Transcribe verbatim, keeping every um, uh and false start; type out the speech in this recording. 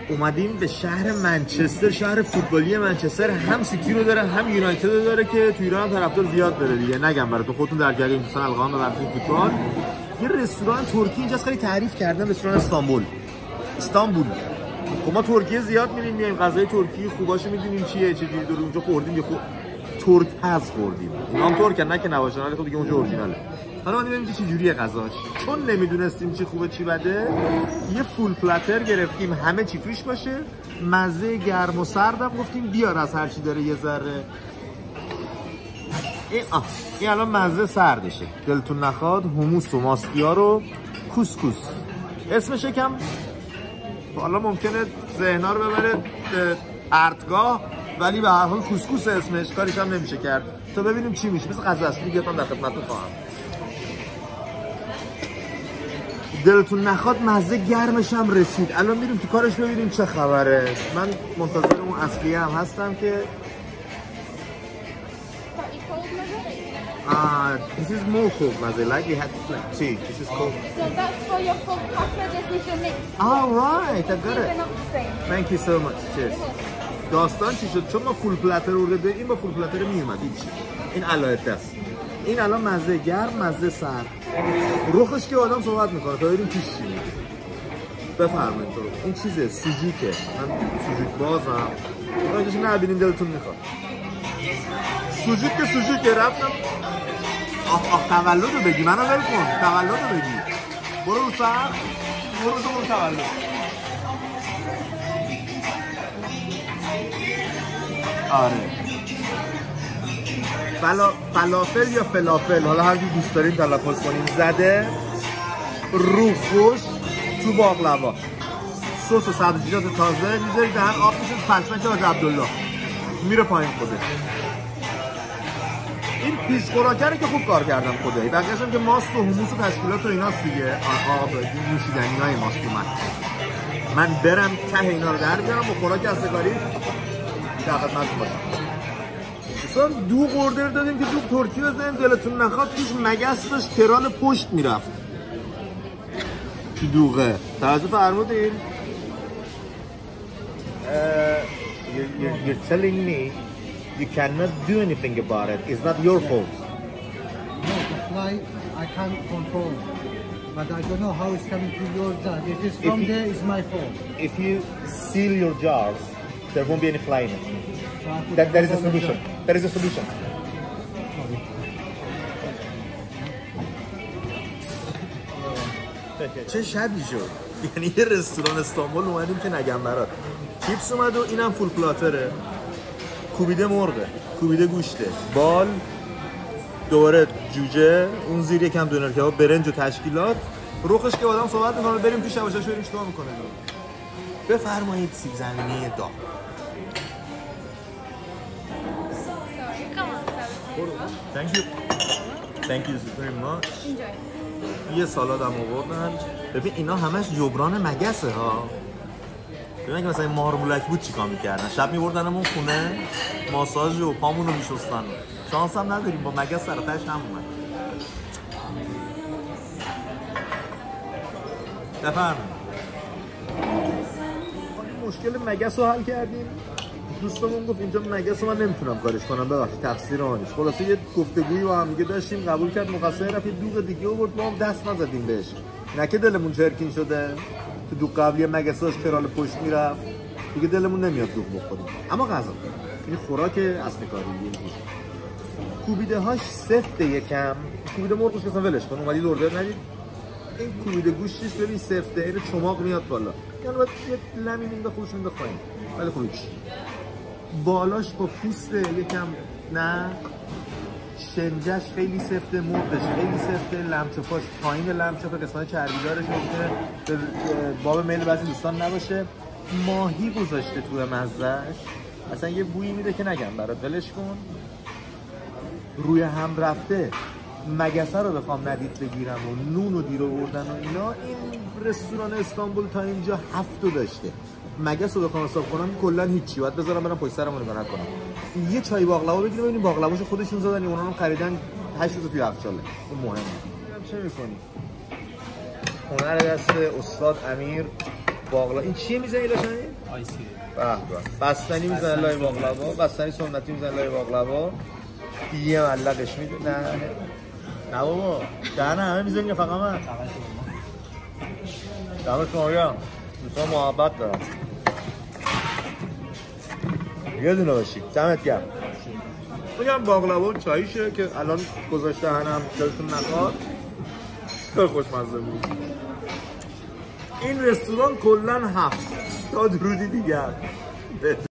اومدیم به شهر منچستر، شهر فوتبالی منچستر. هم سیتی رو داره هم یونایتد رو داره که تو ایران هم طرفدار زیاد داره دیگه. نگم براتون، خودتون در جریان دوستان القام ببرید فوتبال. یه رستوران ترکی اینجاست، خیلی تعریف کردن، رستوران استانبول. استانبول. خب ما ترکیه زیاد میریم، میایم غذای ترکی خوباشو میدونیم چیه، چه جوری داره اونجا خوردیم، یه خود ترک پز خوردیم. اینا هم ترکن نه که نباشن، ولی خب دیگه اونجا اورجیناله. حالا ما ببینیم که چه جوریه غذاش. چون نمیدونستیم چی خوبه چی بده، یه فول پلاتر گرفتیم همه چی توش باشه، مزه گرم و سردم گفتیم بیار از هر چی داره یه ذره. این آه این الان مزه سردشه، دلتون نخواد حموس و ماستیار و کوسکوس. اسمش یکم حالا ممکنه ذهنا رو ببره ارتگاه، ولی به هر حال کوسکوس اسمش، کاریش هم نمیشه کرد. تا ببینیم چی میشه. مثل غذا اصلی گفتم در خدمتتون خواهم. دلتون نخواد مزه گرمش هم رسید. الان میریم تو کارش ببینیم چه خبره. من منتظر اون اصلی هم هستم که Ah, this is more cold maze, like we had like tea. This is cold. So that's for your full platter, this is your mix. Oh right, I got it. They're not the same. Thank you so much. Cheers. داستان چی شد؟ چون ما فول پلاتر ورده این با فول پلاتر میومد هیچ. این علایت است. این الان مزه گرم، مزه سرد. رخش که آدم صحبت میکنه تا ببینیم پیش چی میگه. بفرمایید تو. این چیزه سوژیکه. من سوژیک بازم. راجعش نبینین دلتون میخواد. سوژیک که سوژیکه. رفتم آخ آخ تولدو بگی، منو ول کن. تولدو بگی. برو رو سر. برو تو برو تولد. آره. فلا... فلافل یا فلافل، حالا هر کی دوست دارین تلفظ کنین، زده رو خوش تو باقلوا. سس و سبزیجات تازه میذارید دهن آب میشه. پشمک حاج عبدالله میره پایین خوده. این پیش خوراکره که خوب کار کردم خدایی. بقیه‌اش هم که ماست و حموس و تشکیلات و ایناست دیگه. آب نوشیدنی‌های ماست من. من برم ته اینا رو در بیارم با خوراک اصلی‌کاری در خدمتتون باشم. مثلا دوغ اوردر دادیم که دوغ ترکی بزنیم، دلتون نخواد توش مگس داشت ترال پشت میرفت تو دوغه. توجه فرمودین؟ You're telling me you cannot do anything about it. It's not your fault. No, the flight I can't control. But I don't know how it's coming to your jar. If it's from if you, there, it's my fault. If you seal your jars, there won't be any fly in it. So that, that is a solution. That is a solution. چه شبی شد. یعنی یه رستوران استانبول اومدیم که نگم برات. چیپس اومد و اینم فول پلاتره. کوبیده مرغه، کوبیده گوشته، بال، دوباره جوجه، اون زیر یکم دونر کباب، برنج و تشکیلات. رخش که آدم صحبت میکنه. بریم توش یواشاش بریم چیکار میکنه. بفرمایید سیب زمینی داغ. Thank you. Thank you very much. یه سالاد هم آوردن. ببین اینا همش جبران مگسه ها. ببین که مثلا مارمولک بود چیکار میکردن؟ شب میبردنمون خونه ماساژ و پامون رو میشستن. شانس هم نداریم با مگس سر تهش هم اومد. بفرمایید. مشکل مگس رو حل کردیم. دوستمون گفت اینجا مگس رو من نمیتونم کارش کنم، ببخشید تقصیر آنش. خلاصه یه گفتگویی با هم دیگه داشتیم، قبول کرد مقصر، رفت یه دوغ دیگه آورد، ما هم دست نزدیم بهش. نه که دلمون چرکین شده تو دوغ قبلی مگساش کرال پشت میرفت دیگه، دلمون نمیاد دوغ بخوریم. اما غذا این خوراک اصلی کاری دیگه. کوبیده هاش سفته یکم. کوبیده مرغش مثلا ولش کن، اومدید اوردر ندید. این کوبیده گوشتش ببین سفته، این چماق میاد بالا. یعنی باید یه لمی مونده خوش مونده پایین. ولی خوبیش بالاش با پوست یکم نه، شنجش خیلی سفته، مرغش خیلی سفته، لمچپاش پایین، لمچپ قسمت چربیدارش ممکنه به باب میل بعضی دوستان نباشه. ماهی گذاشته توی مزهش، اصلا یه بویی میده که نگم برات، ولش کن. روی هم رفته مگسه رو بخوام ندید بگیرم و نون و دیر آوردن و اینا. این رستوران استانبول تا اینجا هفتو داشته. مگس رو بخوام حساب کنم کلا هیچی، باید بذارم برم پشت سرمون نگاه نکنم. یه چای باقلوا بگیریم ببینیم باقلواشو خودشون زدن، اونا رو خریدن هشت روز توی یخچاله. اون مهمه. چه می‌کنی؟ هنر دست استاد امیر باقلا این چیه میزنی لاشنی؟ آیسی. به به. بستنی میزنه لای باقلوا، بستنی سنتی میزنه لای باقلوا. یه ملقش میده. نه نه نه بابا. دهن همه میزنی فقط من. دمت شما گرم. دوستان محبت دارم. یه دونه باشی. دمت گرم. میگم باقلوا چاییشه که الان گذاشته دهنم دلتون نخواد. خیلی خوشمزه بود. این رستوران کلا هفت تا درودی دیگر.